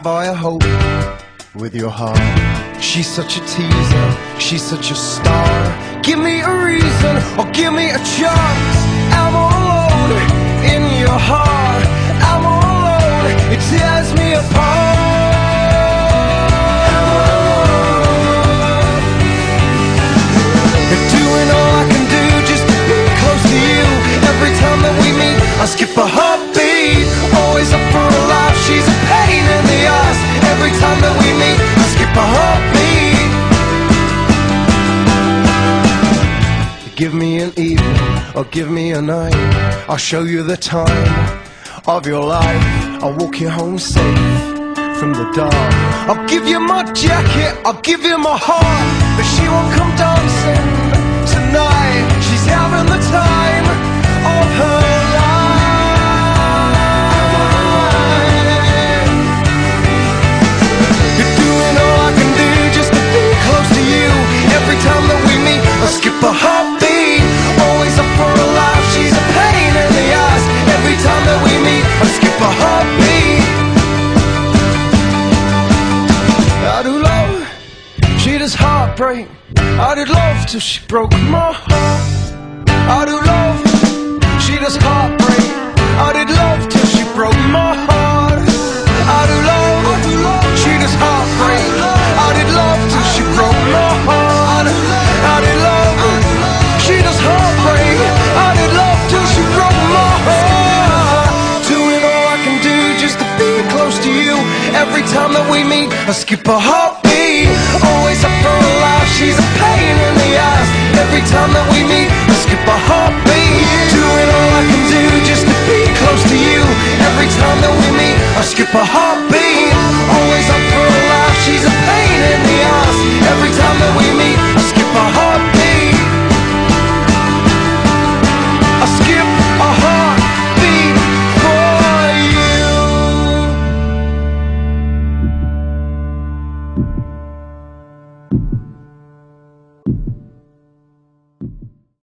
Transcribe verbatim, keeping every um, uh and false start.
have I a hope with your heart? She's such a teaser, she's such a star. Give me a reason, or give me a chance. I'm all alone in your heart. I'm all alone, it tears me apart. I'm all alone. You're doing all I can do just to be close to you. Every time that we meet, I skip a heartbeat. Always up for a laugh, she's a pain in the ass. Every time that we meet, I skip a heartbeat. Give me an evening, or give me a night. I'll show you the time of your life. I'll walk you home safe from the dark. I'll give you my jacket, I'll give you my heart. But she won't come dancing tonight. She's having the time of her life. You're doing all I can do just to be close to you. Every time that we meet, I skip a heartbeat. Always up for a laugh, she's a pain in the ass. Every time that we meet, I skip a heartbeat. I do love, she does heartbreak. I did love till she broke my heart. I do love, she does heartbreak. I did love till she broke my heart. I do love, I do love, she does heartbreak. I did love till she broke my heart. I did love, she does heartbreak. I did love till she broke my heart. Doing all I can do just to be close to you. Every time that we meet, I skip a heartbeat. Always up for a laugh, she's a pain in the ass. Every time that we meet, I skip a heartbeat. Doing all I can do just to be close to you. Every time that we meet, I skip a heartbeat.